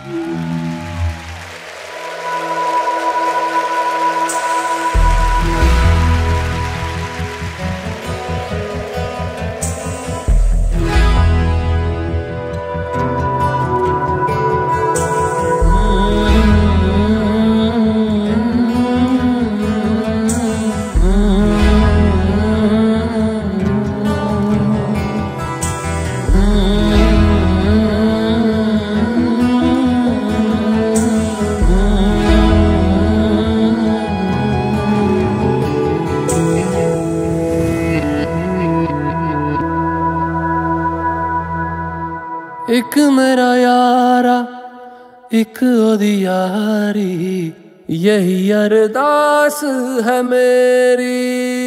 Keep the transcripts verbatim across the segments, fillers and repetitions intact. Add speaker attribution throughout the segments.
Speaker 1: एक मेरा यारा एक ओदी यारी, यही अरदास है मेरी।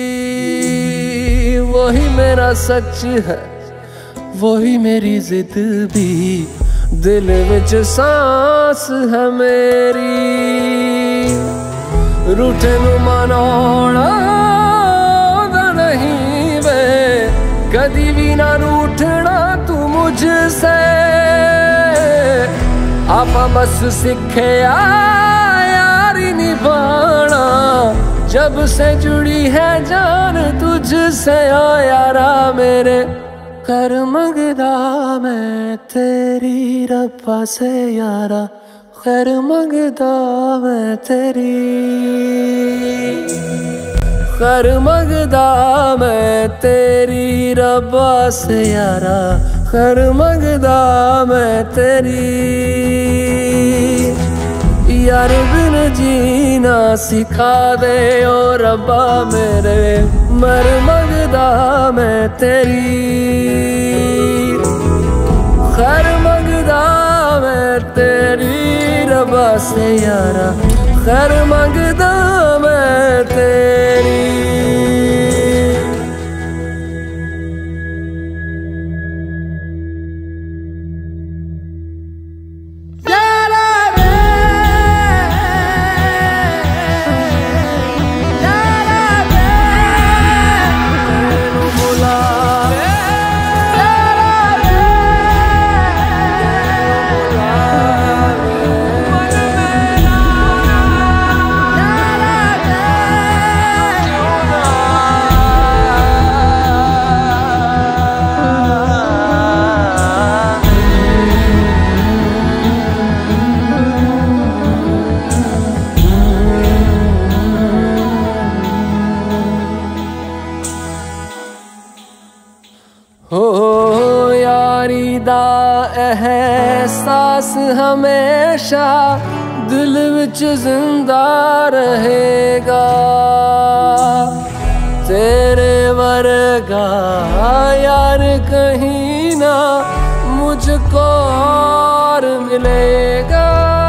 Speaker 1: वही मेरा सच है, वही मेरी जिद भी, दिल विच सांस है मेरी। रूठे नू मनाउणा नहीं वे, कदी भी ना रूठना तू मुझसे। आपा बस सीखे यारी निभाना, जब से जुड़ी है जान तुझसे। ओ यारा मेरे कर मंगदा मैं तेरी रब्बा से यारा, खैर मंगदा मैं तेरी। खैर मंगदा मैं तेरी रब्बा से यारा, खैर मंगदा मैं तेरी। यार बिन जीना सिखा दे ओ रब्बा मेरे, मर मंगदा मैं तेरी। खैर मंगदा मैं तेरी रब्बा से यारा, खैर मंगदा मैं तेरी। हो यारी दा एहसास हमेशा दिल विच जिंदा रहेगा। तेरे वर्गा यार कहीं ना मुझको और मिलेगा।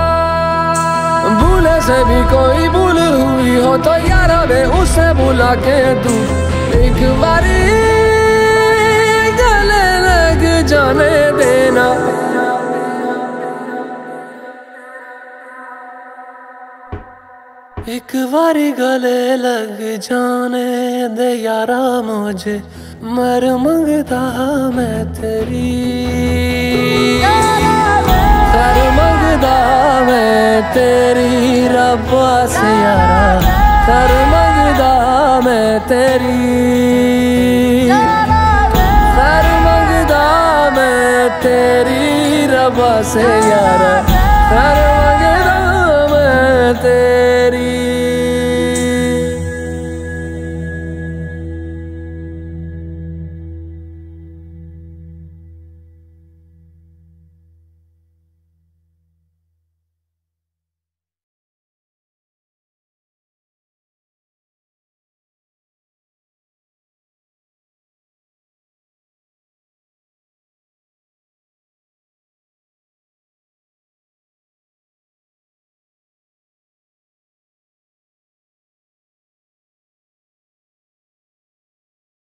Speaker 1: भूले से भी कोई भूल हुई हो तो यारा वे उसे बुला के तू एक बारी जाने देना। एक बारी गले लग जाने दे यारा मुझे, मर मंगदा मैं तेरी। खैर मंगदा मैं तेरी रब्बा से यारा, खैर मंगदा मैं तेरी। तेरी रब्बा से यारा।